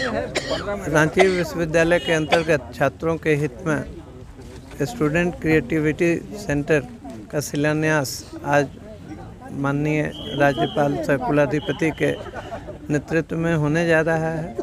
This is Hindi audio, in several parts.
रांची विश्वविद्यालय के अंतर्गत छात्रों के हित में स्टूडेंट क्रिएटिविटी सेंटर का शिलान्यास आज माननीय राज्यपाल सह कुलाधिपति के नेतृत्व में होने जा रहा है।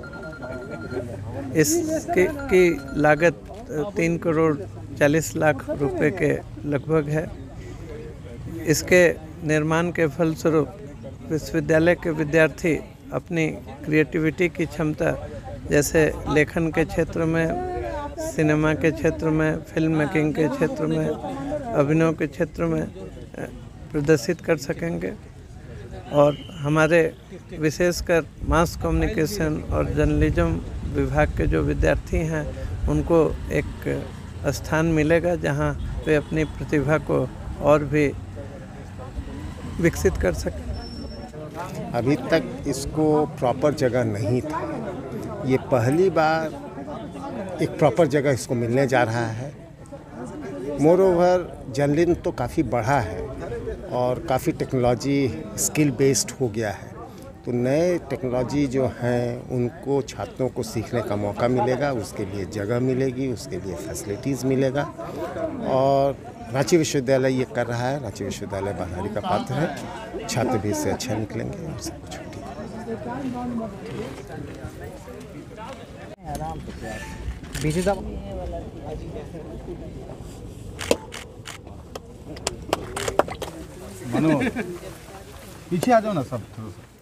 इसकी लागत 3 करोड़ 40 लाख रुपए के लगभग है। इसके निर्माण के फलस्वरूप विश्वविद्यालय के विद्यार्थी अपनी क्रिएटिविटी की क्षमता जैसे लेखन के क्षेत्र में, सिनेमा के क्षेत्र में, फिल्म मेकिंग के क्षेत्र में, अभिनय के क्षेत्र में प्रदर्शित कर सकेंगे। और हमारे विशेषकर मास कम्युनिकेशन और जर्नलिज्म विभाग के जो विद्यार्थी हैं उनको एक स्थान मिलेगा जहां वे अपनी प्रतिभा को और भी विकसित कर सकें। अभी तक इसको प्रॉपर जगह नहीं था, ये पहली बार एक प्रॉपर जगह इसको मिलने जा रहा है। मोरोवर जर्नलिज्म तो काफ़ी बढ़ा है और काफ़ी टेक्नोलॉजी स्किल बेस्ड हो गया है, तो नए टेक्नोलॉजी जो हैं उनको छात्रों को सीखने का मौका मिलेगा, उसके लिए जगह मिलेगी, उसके लिए फैसिलिटीज़ मिलेगा। और रांची विश्वविद्यालय ये कर रहा है। रांची विश्वविद्यालय बहादुरी का पात्र है, छात्र भी इससे अच्छे निकलेंगे और सब कुछ ठीक है। पीछे आ जाओ ना सब थोड़ा सा।